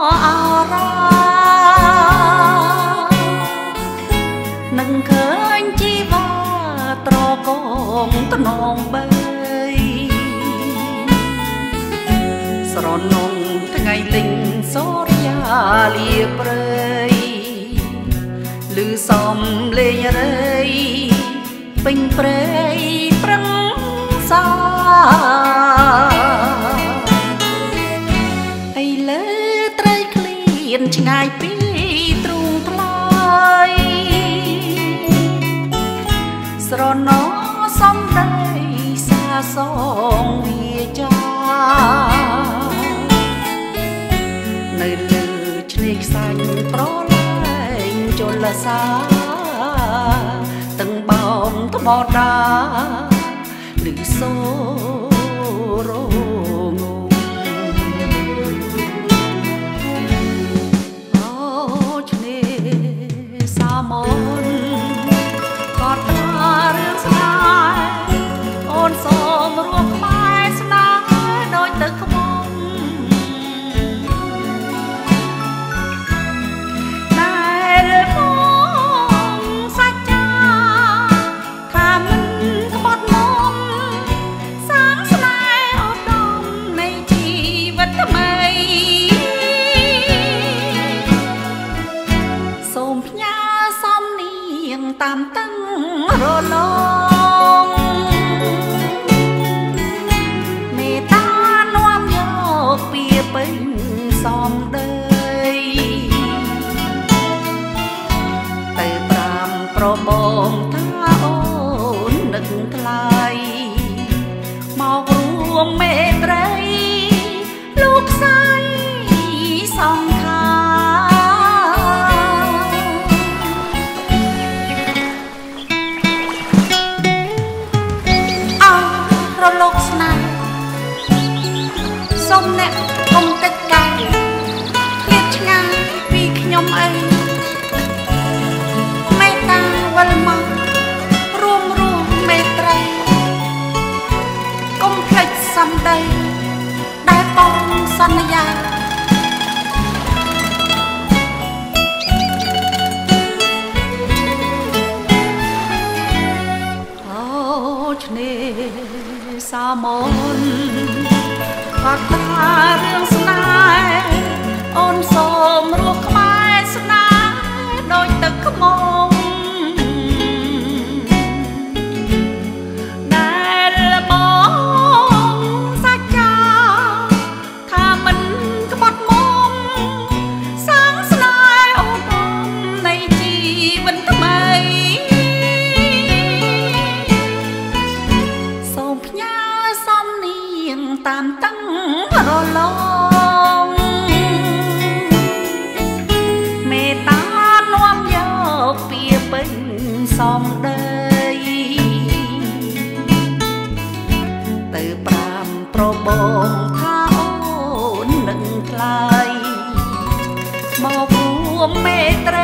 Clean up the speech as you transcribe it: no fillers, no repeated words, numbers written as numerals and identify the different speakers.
Speaker 1: អារានឹងឃើញជីវ៉ាត្រកងត្នងបីស្រនងថ្ងៃលិញសូរិយាលាព្រៃឮសំលេងរៃពេញព្រៃប្រឹងសាឥឡូវត្រីក្លៀនឆ្ងាយពីទ្រូងថ្លៃស្រណោសំដីសាសងវាចានៅលើឆ្នេរខ្សាច់ប្រលែងជលសាទាំងបោងថ្មដាឬសូរងអូឆ្នេរសាមនក៏ត្រារឿងស្នេហ៍អូនសូមរួមក្បែរស្នេហ៍ដូចទៅក្បួនដែលមកសាច់ចាថាមិនក្បត់មកសាងស្នេហ៍ឧត្តមនៃជីវិតថ្មីសូមផ្ញើសំនៀងតាមតឹងរលងមេត្តានាំយកពីពេញសំដីទៅប្រាំប្របងថាអូននឹកថ្លៃមករួមមេត្រីលោកស្រីសង្ខារលកស្នេហ៍សូមអ្នកកុំកិច្ចការឃ្លាតឆ្ងាយពីខ្ញុំអីមេត្តាវិលមករួមមេត្រីកុំភ្លេចសំដីដែលបងសន្យាអូឆ្នេរសាមនក៏ត្រារឿងស្នេហ៍អូនសូមរស់ក្បែរស្នេហ៍ដូចទឹកខ្មុំដែលបងសាច់ចាថាមិនក្បត់មកសាងស្នេហ៍អូននៃជីវិតថ្មីសូមផ្ញើសំនៀងតាមតឹងរលងមេត្តានាំយកពីពេញសំដីទៅប្រាំប្របងថាអូននឹងថ្លៃមករួមមេត្រី